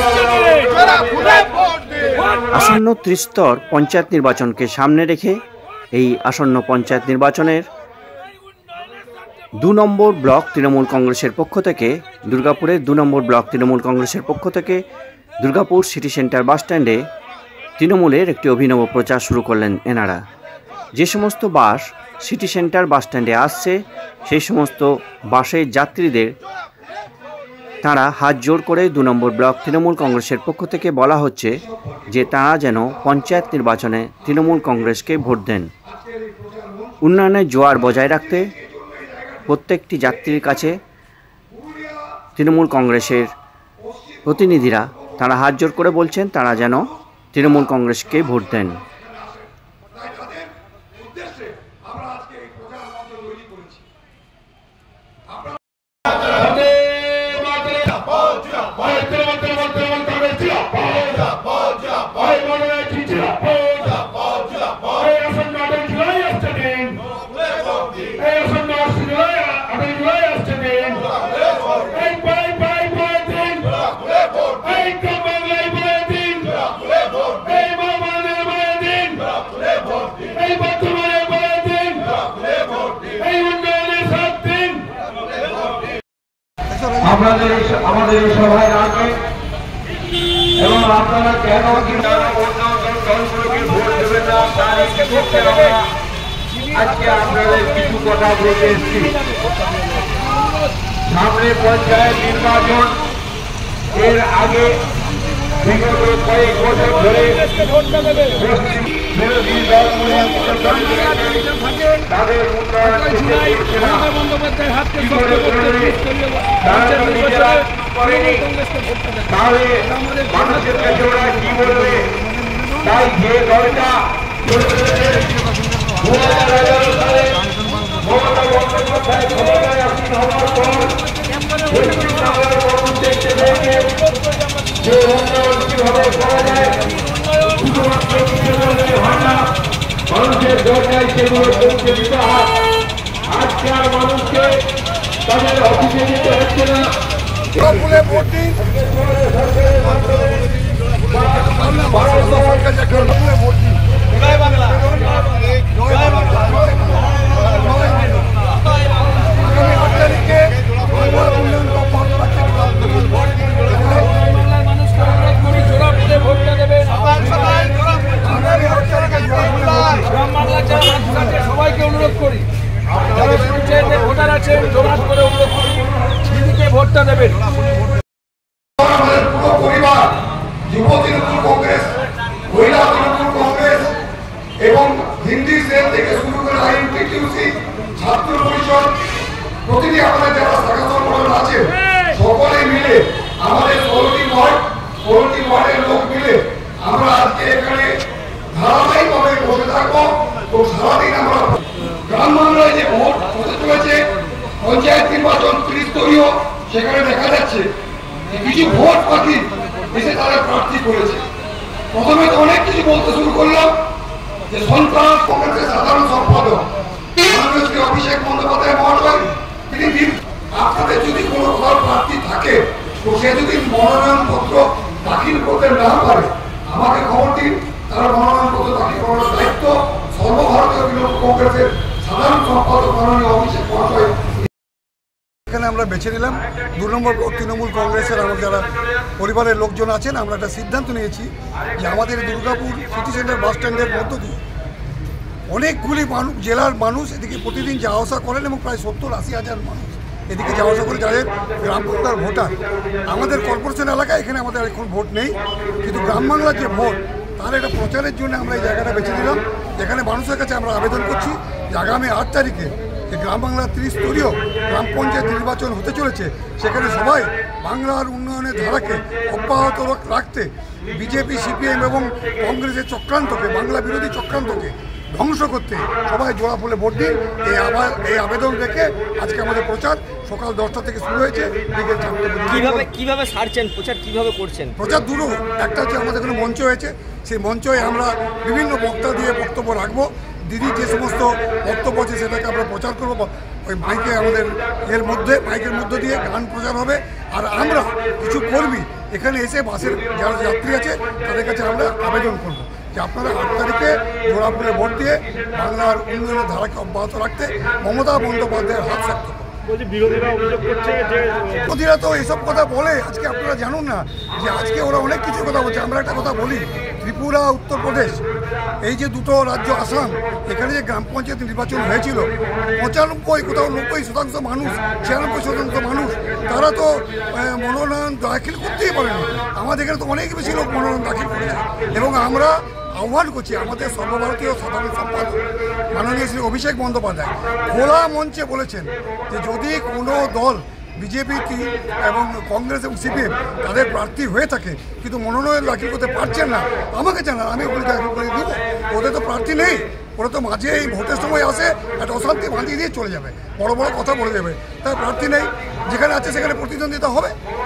আসন্ন ত্রিস্তর পঞ্চায়েত নির্বাচনকে সামনে রেখে এই আসন্ন পঞ্চায়েত নির্বাচনের 2 নম্বর ব্লক তৃণমূল কংগ্রেসের পক্ষ থেকে দুর্গাপুরের 2 নম্বর ব্লক তৃণমূল কংগ্রেসের পক্ষ থেকে দুর্গাপুর সিটি সেন্টার বাসস্ট্যান্ডে তৃণমূলের একটি অভিনব প্রচার শুরু করলেন এনারা। যে সমস্ত বাস সিটি সেন্টার বাসস্ট্যান্ডে আসছে সেই সমস্ত বাসের যাত্রীদের তারা হাত জোর করে 2 নম্বর ব্লক তৃণমূল কংগ্রেসের পক্ষ থেকে বলা হচ্ছে যে তারা যেন পঞ্চায়েত নির্বাচনে তৃণমূল কংগ্রেসকে ভোট দেন। উন্নয়নের জোয়ার বজায় রাখতে প্রত্যেকটি যাত্রীর কাছে তৃণমূল কংগ্রেসের প্রতিনিধিরা তারা হাত জোর করে বলছেন তারা যেন তৃণমূল কংগ্রেসকে ভোট দেন। আমাদের সভায় রাখবেন এবং আপনারা কেন দলগুলোকে ভোট দেবেন না তার আজকে আপনাদের কিছু কথা বলতে এসেছি। সামনে পঞ্চায়েত নির্বাচন, এর আগে বিগত কয়েক বছর ধরে বিরোধী দলগুলি তাদের তাহলে মানুষের কাছে ওরা কি বলবে? তাই যে দলটা 2011 সালে মমতা বন্দ্যোপাধ্যায় ক্ষমতায় আসীন হওয়ার পর পশ্চিমবাংলার মানুষ দেখতে পেয়েছে যে উন্নয়ন কিভাবে করা যায়, শুধুমাত্র হয় না, মানুষের দরকার সেগুলো পৌঁছে দিতে হয়। আজকে আর মানুষকে তাদের অফিসে যেতে হচ্ছে না। সবাইকে অনুরোধ করি, যারা পঞ্চায়েতের ভোটার আছেন জোরাত করে অনুরোধ করি দিদিকে ভোটটা দেবেন। আমাদের পুরো পরিবার যুব তৃণমূল কংগ্রেস, মহিলা তৃণমূল কংগ্রেস এবং হিন্দি সেল থেকে শুরু করে আইএনটিটিউসি, ছাত্র পরিষদ, প্রতিটি আমাদের যারা শাখা সংগঠন আছে সকলে মিলে আমাদের 16টি ওয়ার্ডের লোক মিলে আমরা আজকে এখানে ধারাবাহিকভাবে বসে থাকবো ও সারাদিন আমরা গ্রাম বাংলায় যে ভোট হতে চলেছে পঞ্চায়েত নির্বাচন ত্রিস্তরীয়, সেখানে দেখা যাচ্ছে কিছু ভোট পাখি এসে তারা প্রার্থী করেছে। প্রথমে তো অনেক কিছু বলতে শুরু করলাম যে সন্ত্রাস কংগ্রেসের সাধারণ সম্পাদক শ্রী অভিষেক বন্দ্যোপাধ্যায় মহাশয়, তিনি আপনাদের যদি কোনো দল প্রার্থী থাকে তো সে যদি মনোনয়নপত্র দাখিল করতে না পারে আমাকে খবর দিন, তার মনোনয়নপত্র দাখিল করার দায়িত্ব সর্বভারতীয় তৃণমূল কংগ্রেসের সাধারণ সম্পাদক মাননীয় অভিষেক মহাশয়। এখানে আমরা বেছে নিলাম 2 নম্বর তৃণমূল কংগ্রেসের আমার যারা পরিবারের লোকজন আছেন, আমরা একটা সিদ্ধান্ত নিয়েছি যে আমাদের দুর্গাপুর সিটি সেন্টার বাস স্ট্যান্ডের মধ্য দিয়ে অনেকগুলি মানুষ, জেলার মানুষ এদিকে প্রতিদিন যাওয়া আসা করেন এবং প্রায় 70-80 হাজার মানুষ এদিকে যাওয়া আসা করে যাদের গ্রাম বাংলার ভোটার। আমাদের কর্পোরেশন এলাকায় এখানে আমাদের এখন ভোট নেই, কিন্তু গ্রাম বাংলার যে ভোট তার একটা প্রচারের জন্য আমরা এই জায়গাটা বেছে নিলাম। যেখানে মানুষের কাছে আমরা আবেদন করছি যে আগামী 8 তারিখে যে গ্রাম বাংলার ত্রিস্তরীয় গ্রাম পঞ্চায়েত নির্বাচন হতে চলেছে, সেখানে সবাই বাংলার উন্নয়নের ধারাকে অব্যাহত রাখতে বিজেপি, সিপিএম এবং কংগ্রেসের চক্রান্তকে, বাংলা বিরোধী চক্রান্তকে ধ্বংস করতে সবাই জোড়া ফুলে ভোট দিন, এই আবেদন রেখে আজকে আমাদের প্রচার সকাল 10টা থেকে শুরু হয়েছে, বিকেল 4টা। কিভাবে সারছেন প্রচার, কিভাবে করছেন? প্রচার দুটো, একটা হচ্ছে আমাদের এখানে মঞ্চ হয়েছে, সেই মঞ্চে আমরা বিভিন্ন বক্তা দিয়ে বক্তব্য রাখবো। দিদির যে সমস্ত বক্তব্য আছে সেটাকে আমরা প্রচার করবো, ওই মাইকে আমাদের মাইকের মধ্য দিয়ে গান প্রচার হবে। আর আমরা কিছু কর্মী এখানে এসে বাসের যারা যাত্রী আছে তাদের কাছে আমরা আবেদন করব যে আপনারা 8 তারিখে দুর্গাপুরে ভোট দিয়ে বাংলার উন্নয়নের ধারাকে অব্যাহত রাখতে মমতা বন্দ্যোপাধ্যায়ের হাত শক্ত করুন। বিরোধীরা তো এইসব কথা বলে, আজকে আপনারা জানুন না যে আজকে ওরা অনেক কিছু কথা বলছে। আমরা একটা কথা বলি, ত্রিপুরা উত্তরপ্রদেশ এই যে দুটো রাজ্য আসাম, এখানে যে গ্রাম পঞ্চায়েত নির্বাচন হয়েছিল 95 কোথাও 90% মানুষ 96% মানুষ তারা তো মনোনয়ন দাখিল করতেই পারেনি। আমাদের এখানে তো অনেক বেশি লোক মনোনয়ন দাখিল করেছে এবং আমরা আহ্বান করছি আমাদের সর্বভারতীয় সাধারণ সম্পাদক মাননীয় শ্রী অভিষেক বন্দ্যোপাধ্যায় খোলা মঞ্চে বলেছেন যে যদি কোনো দল বিজেপি এবং কংগ্রেস এবং সিপিএম তাদের প্রার্থী হয়ে থাকে কিন্তু মনোনয়ন দাখিল করতে পারছেন না, আমাকে জানান, আমি ওগুলি দাখিল করে দিব। ওদের তো প্রার্থী নেই, ওরা তো মাঝে এই ভোটের সময় আসে একটা অশান্তি বাঁধিয়ে দিয়ে চলে যাবে, বড় বড় কথা বলে যাবে। তার প্রার্থী নেই, যেখানে আছে সেখানে প্রতিদ্বন্দ্বিতা হবে।